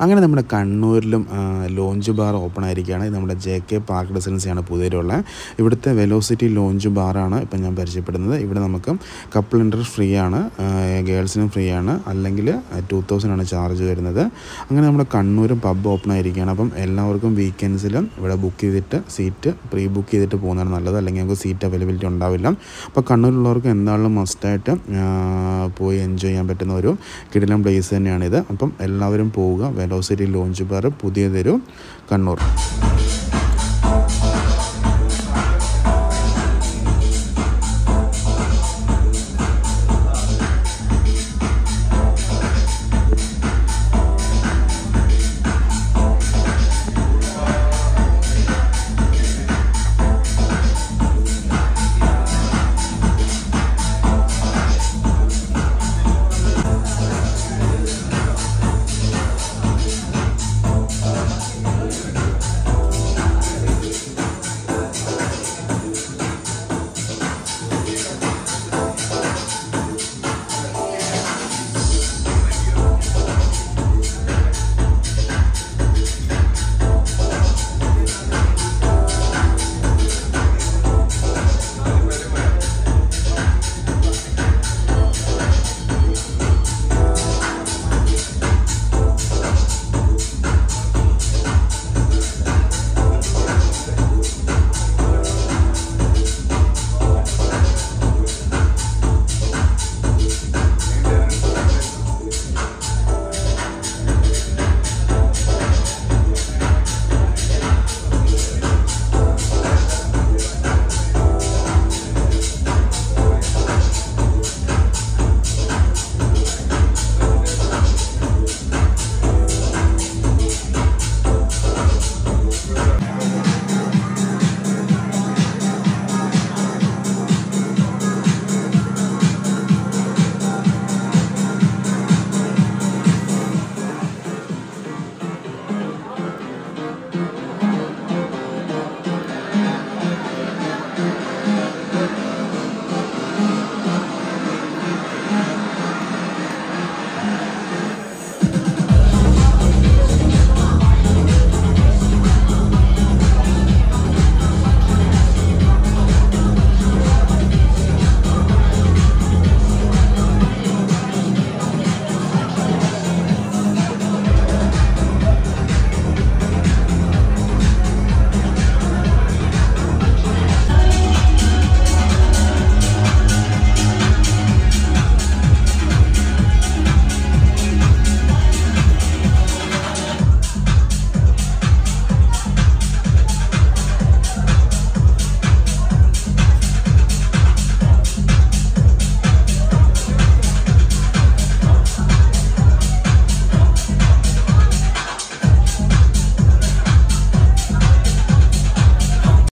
അങ്ങനെ നമ്മുടെ കണ്ണൂരിലും ലോഞ്ച് ബാർ ഓപ്പൺ ആയിരിക്കുകയാണ്. ഇത് നമ്മുടെ JK പാർക്ക് റെസിഡൻസിയാണ് പുതിയതുള്ള. ഇവിടുത്തെ വെലോസിറ്റി ലോഞ്ച് ബാറാണ് ഇപ്പം ഞാൻ പരിചയപ്പെടുന്നത്. ഇവിടെ നമുക്ക് കപ്പിൾ എൻട്രി ഫ്രീ ആണ്, ഗേൾസിനും ഫ്രീ ആണ്, അല്ലെങ്കിൽ 2000 ആണ് ചാർജ് വരുന്നത്. അങ്ങനെ നമ്മുടെ കണ്ണൂരും പബ്ബ് ഓപ്പൺ ആയിരിക്കുകയാണ്. അപ്പം എല്ലാവർക്കും വീക്കെൻഡ്സിലും ഇവിടെ ബുക്ക് ചെയ്തിട്ട് സീറ്റ് പ്രീ ബുക്ക് ചെയ്തിട്ട് പോകുന്നതാണ് നല്ലത്, അല്ലെങ്കിൽ നമുക്ക് സീറ്റ് അവൈലബിലിറ്റി ഉണ്ടാവില്ല. അപ്പോൾ കണ്ണൂരുള്ളവർക്ക് എന്തായാലും മസ്റ്റായിട്ട് പോയി എൻജോയ് ചെയ്യാൻ പറ്റുന്ന ഒരു കിടിലൻ പ്ലേസ് തന്നെയാണിത്. അപ്പം എല്ലാവരും പോവുക. വെലോസിറ്റി ലോഞ്ച് ബാർ പുതിയതൊരു കണ്ണൂർ.